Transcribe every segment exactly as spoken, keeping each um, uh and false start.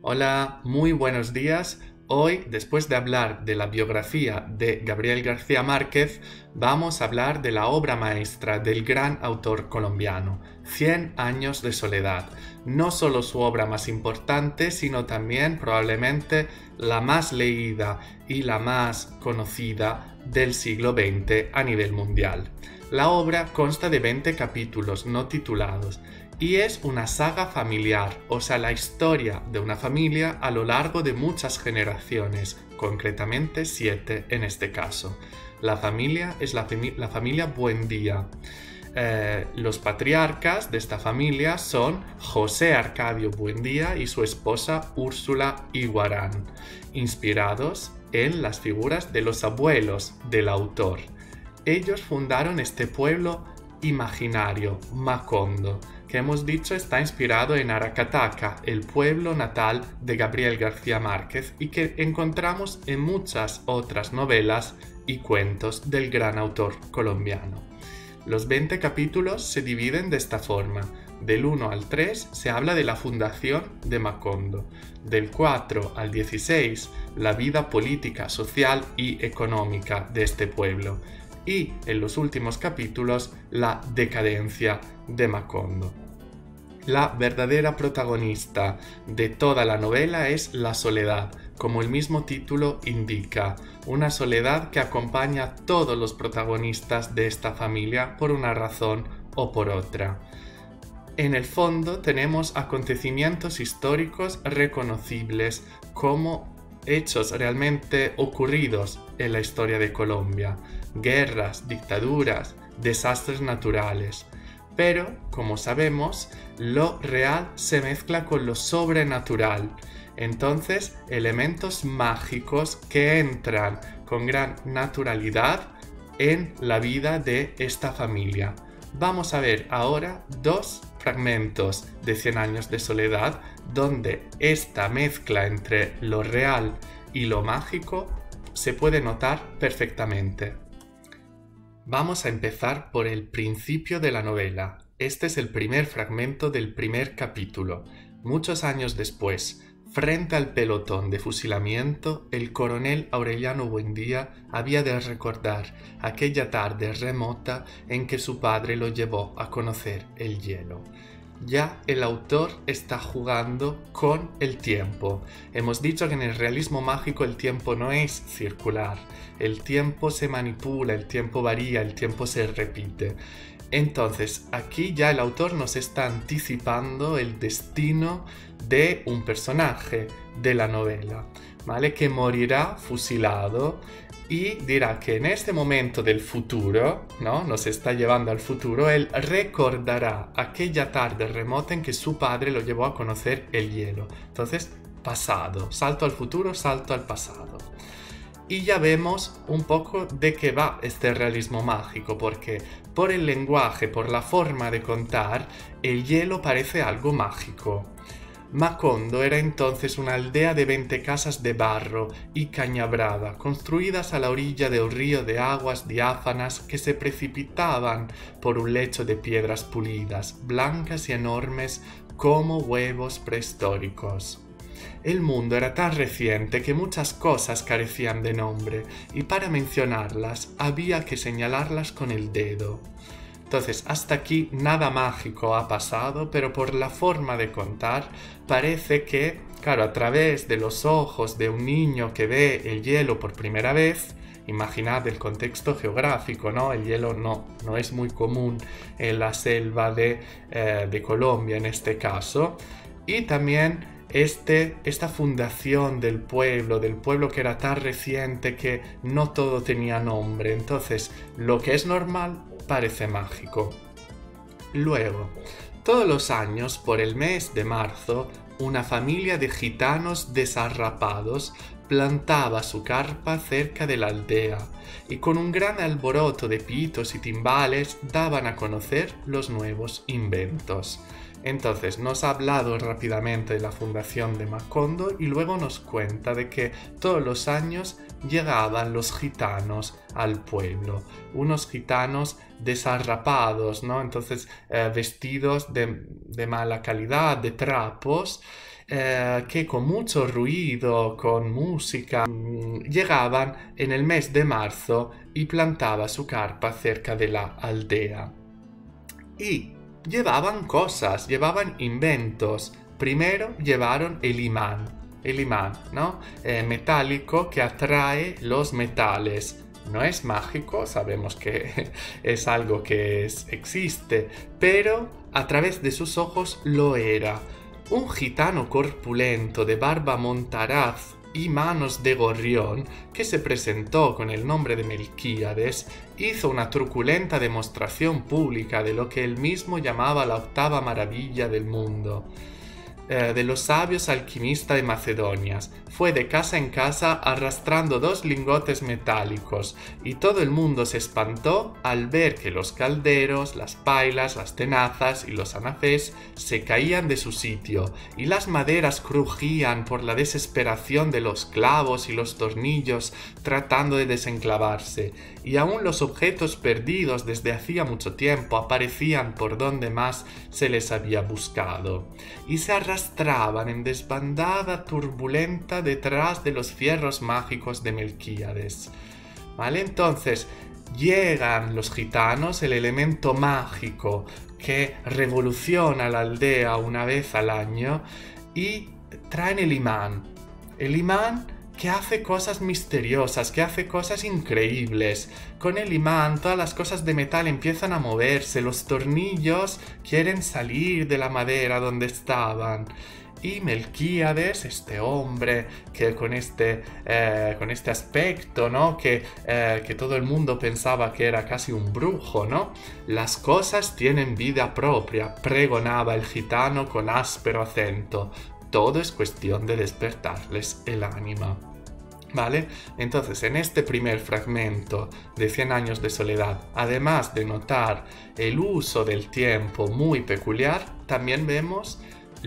Hola, muy buenos días. Hoy, después de hablar de la biografía de Gabriel García Márquez, vamos a hablar de la obra maestra del gran autor colombiano, Cien años de soledad. No solo su obra más importante, sino también probablemente la más leída y la más conocida del siglo veinte a nivel mundial. La obra consta de veinte capítulos no titulados y es una saga familiar, o sea, la historia de una familia a lo largo de muchas generaciones, concretamente siete en este caso. La familia es la, la familia Buendía. Eh, los patriarcas de esta familia son José Arcadio Buendía y su esposa Úrsula Iguarán, inspirados en las figuras de los abuelos del autor. Ellos fundaron este pueblo imaginario, Macondo, que hemos dicho está inspirado en Aracataca, el pueblo natal de Gabriel García Márquez y que encontramos en muchas otras novelas y cuentos del gran autor colombiano. Los veinte capítulos se dividen de esta forma. Del uno al tres se habla de la fundación de Macondo. Del cuatro al dieciséis, la vida política, social y económica de este pueblo. Y en los últimos capítulos, la decadencia de Macondo. La verdadera protagonista de toda la novela es la soledad, como el mismo título indica, una soledad que acompaña a todos los protagonistas de esta familia por una razón o por otra. En el fondo tenemos acontecimientos históricos reconocibles como hechos realmente ocurridos en la historia de Colombia, guerras, dictaduras, desastres naturales. Pero, como sabemos, lo real se mezcla con lo sobrenatural. Entonces, elementos mágicos que entran con gran naturalidad en la vida de esta familia. Vamos a ver ahora dos fragmentos de Cien años de soledad donde esta mezcla entre lo real y lo mágico se puede notar perfectamente. Vamos a empezar por el principio de la novela. Este es el primer fragmento del primer capítulo. Muchos años después, frente al pelotón de fusilamiento, el coronel Aureliano Buendía había de recordar aquella tarde remota en que su padre lo llevó a conocer el hielo. Ya el autor está jugando con el tiempo. Hemos dicho que en el realismo mágico el tiempo no es circular. El tiempo se manipula, el tiempo varía, el tiempo se repite. Entonces, aquí ya el autor nos está anticipando el destino de un personaje de la novela, ¿vale? Que morirá fusilado y dirá que en este momento del futuro, ¿no? Nos está llevando al futuro, él recordará aquella tarde remota en que su padre lo llevó a conocer el hielo. Entonces, pasado, salto al futuro, salto al pasado. Y ya vemos un poco de qué va este realismo mágico, porque por el lenguaje, por la forma de contar, el hielo parece algo mágico. Macondo era entonces una aldea de veinte casas de barro y cañabrada, construidas a la orilla de un río de aguas diáfanas que se precipitaban por un lecho de piedras pulidas, blancas y enormes como huevos prehistóricos. El mundo era tan reciente que muchas cosas carecían de nombre y para mencionarlas había que señalarlas con el dedo. Entonces, hasta aquí nada mágico ha pasado, pero por la forma de contar parece que, claro, a través de los ojos de un niño que ve el hielo por primera vez, imaginad el contexto geográfico, ¿no? El hielo no, no es muy común en la selva de, eh, de Colombia en este caso, y también Este, esta fundación del pueblo, del pueblo que era tan reciente que no todo tenía nombre. Entonces, lo que es normal parece mágico. Luego, todos los años, por el mes de marzo, una familia de gitanos desarrapados plantaba su carpa cerca de la aldea y con un gran alboroto de pitos y timbales daban a conocer los nuevos inventos. Entonces nos ha hablado rápidamente de la fundación de Macondo y luego nos cuenta de que todos los años llegaban los gitanos al pueblo, unos gitanos desarrapados, ¿no? Entonces eh, vestidos de, de mala calidad, de trapos, eh, que con mucho ruido, con música, mmm, llegaban en el mes de marzo y plantaba su carpa cerca de la aldea. Y llevaban cosas, llevaban inventos. Primero llevaron el imán, el imán, ¿no? Eh, metálico que atrae los metales. No es mágico, sabemos que es algo que es, existe, pero a través de sus ojos lo era. Un gitano corpulento de barba montaraz y manos de gorrión, que se presentó con el nombre de Melquíades, hizo una truculenta demostración pública de lo que él mismo llamaba la octava maravilla del mundo. Eh, de los sabios alquimistas de Macedonia. Fue de casa en casa arrastrando dos lingotes metálicos, y todo el mundo se espantó al ver que los calderos, las pailas, las tenazas y los anafés se caían de su sitio, y las maderas crujían por la desesperación de los clavos y los tornillos tratando de desenclavarse, y aún los objetos perdidos desde hacía mucho tiempo aparecían por donde más se les había buscado, y se arrastraban en desbandada turbulenta detrás de los fierros mágicos de Melquíades. ¿Vale? Entonces llegan los gitanos, el elemento mágico que revoluciona la aldea una vez al año, y traen el imán. El imán que hace cosas misteriosas, que hace cosas increíbles. Con el imán todas las cosas de metal empiezan a moverse, los tornillos quieren salir de la madera donde estaban. Y Melquíades, este hombre que con este, eh, con este aspecto, ¿no? Que, eh, que todo el mundo pensaba que era casi un brujo, ¿no? Las cosas tienen vida propia, pregonaba el gitano con áspero acento. Todo es cuestión de despertarles el ánima. ¿Vale? Entonces, en este primer fragmento de Cien años de soledad, además de notar el uso del tiempo muy peculiar, también vemos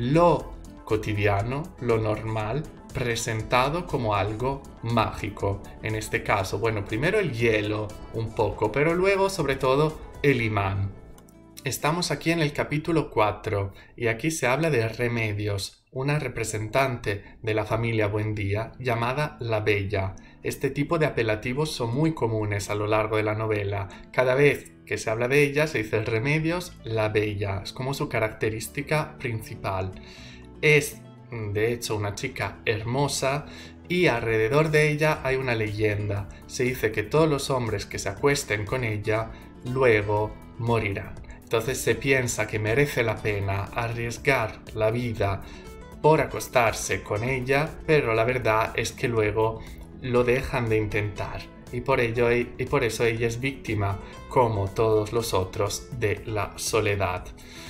lo cotidiano, lo normal, presentado como algo mágico. En este caso, bueno, primero el hielo un poco, pero luego sobre todo el imán. Estamos aquí en el capítulo cuatro y aquí se habla de Remedios, una representante de la familia Buendía llamada la Bella. Este tipo de apelativos son muy comunes a lo largo de la novela. Cada vez que se habla de ella se dice Remedios la Bella, es como su característica principal. Es, de hecho, una chica hermosa y alrededor de ella hay una leyenda. Se dice que todos los hombres que se acuesten con ella luego morirán. Entonces se piensa que merece la pena arriesgar la vida por acostarse con ella, pero la verdad es que luego lo dejan de intentar y por ello y por eso ella es víctima, como todos los otros, de la soledad.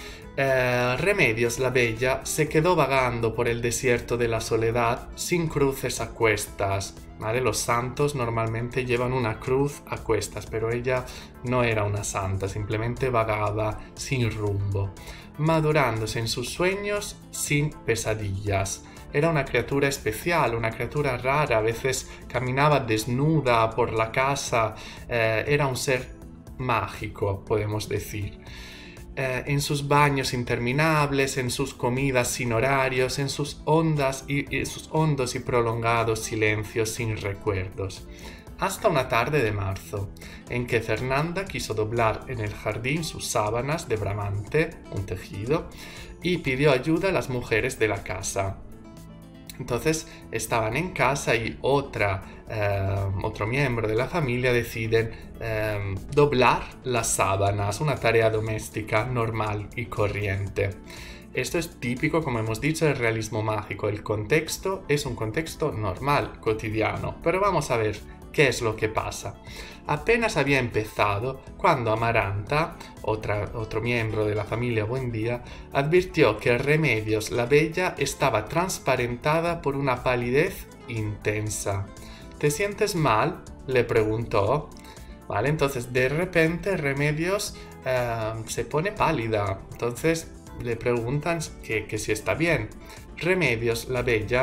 Eh, Remedios la Bella se quedó vagando por el desierto de la soledad sin cruces a cuestas. ¿Vale? Los santos normalmente llevan una cruz a cuestas, pero ella no era una santa, simplemente vagaba sin rumbo, madurándose en sus sueños sin pesadillas. Era una criatura especial, una criatura rara, a veces caminaba desnuda por la casa, eh, era un ser mágico, podemos decir. Eh, en sus baños interminables, en sus comidas sin horarios, en sus hondas y, y sus hondos y prolongados silencios sin recuerdos. Hasta una tarde de marzo, en que Fernanda quiso doblar en el jardín sus sábanas de bramante, un tejido, y pidió ayuda a las mujeres de la casa. Entonces estaban en casa y otra, eh, otro miembro de la familia deciden eh, doblar las sábanas, una tarea doméstica normal y corriente. Esto es típico, como hemos dicho, del realismo mágico. El contexto es un contexto normal, cotidiano, pero vamos a ver qué es lo que pasa. Apenas había empezado cuando Amaranta, otra, otro miembro de la familia Buendía, advirtió que Remedios la Bella estaba transparentada por una palidez intensa. ¿Te sientes mal?, le preguntó. Vale, entonces de repente Remedios eh, se pone pálida. Entonces le preguntan que, que si está bien. Remedios la Bella,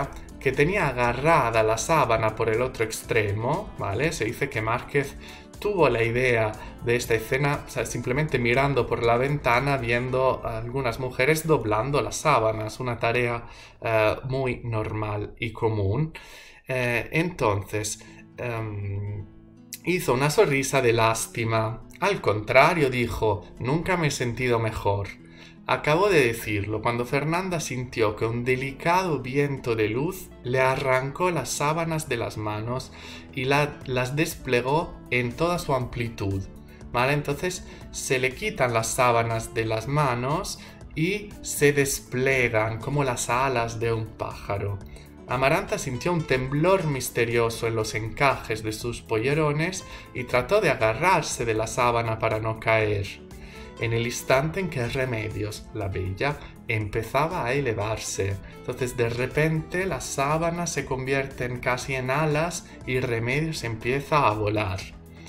que tenía agarrada la sábana por el otro extremo, ¿vale? Se dice que Márquez tuvo la idea de esta escena, o sea, simplemente mirando por la ventana, viendo a algunas mujeres doblando las sábanas, una tarea uh, muy normal y común. Eh, entonces, um, hizo una sonrisa de lástima. Al contrario, dijo, nunca me he sentido mejor. Acabó de decirlo cuando Fernanda sintió que un delicado viento de luz le arrancó las sábanas de las manos y la, las desplegó en toda su amplitud. ¿Vale? Entonces se le quitan las sábanas de las manos y se desplegan como las alas de un pájaro. Amaranta sintió un temblor misterioso en los encajes de sus pollerones y trató de agarrarse de la sábana para no caer. En el instante en que Remedios, la bella, empezaba a elevarse. Entonces de repente las sábanas se convierten casi en alas y Remedios empieza a volar.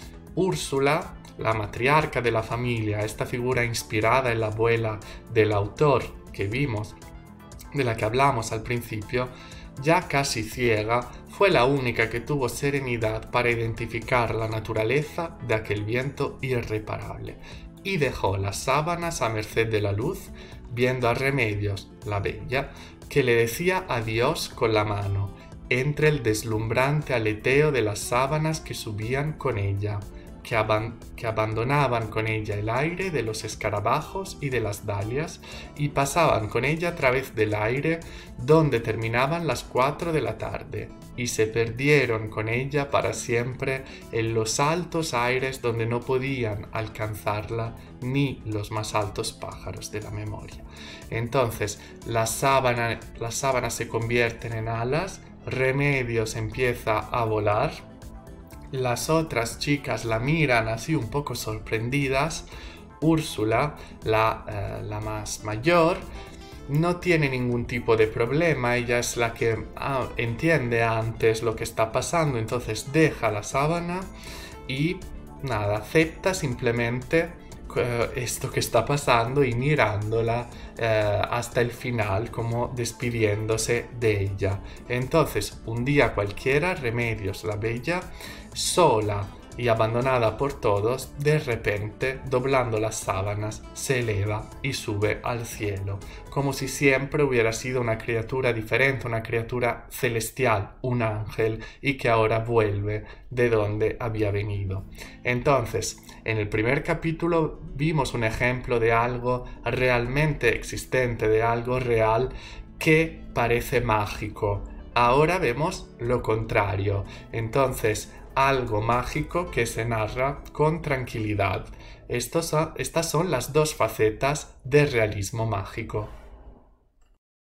Úrsula, la matriarca de la familia, esta figura inspirada en la abuela del autor que vimos, de la que hablamos al principio, ya casi ciega, fue la única que tuvo serenidad para identificar la naturaleza de aquel viento irreparable. Y dejó las sábanas a merced de la luz, viendo a Remedios, la bella, que le decía adiós con la mano, entre el deslumbrante aleteo de las sábanas que subían con ella, que, aban- que abandonaban con ella el aire de los escarabajos y de las dalias, y pasaban con ella a través del aire donde terminaban las cuatro de la tarde, y se perdieron con ella para siempre en los altos aires donde no podían alcanzarla ni los más altos pájaros de la memoria. Entonces las sábanas, las sábanas se convierten en alas, Remedios empieza a volar, las otras chicas la miran así un poco sorprendidas. Úrsula, la, eh, la más mayor, no tiene ningún tipo de problema, ella es la que ah, entiende antes lo que está pasando, entonces deja la sábana y nada, acepta simplemente uh, esto que está pasando y mirándola uh, hasta el final, como despidiéndose de ella. Entonces, un día cualquiera, Remedios, la bella, sola y abandonada por todos, de repente, doblando las sábanas, se eleva y sube al cielo, como si siempre hubiera sido una criatura diferente, una criatura celestial, un ángel, y que ahora vuelve de donde había venido. Entonces, en el primer capítulo vimos un ejemplo de algo realmente existente, de algo real que parece mágico. Ahora vemos lo contrario. Entonces, algo mágico que se narra con tranquilidad. Estos son, estas son las dos facetas del realismo mágico.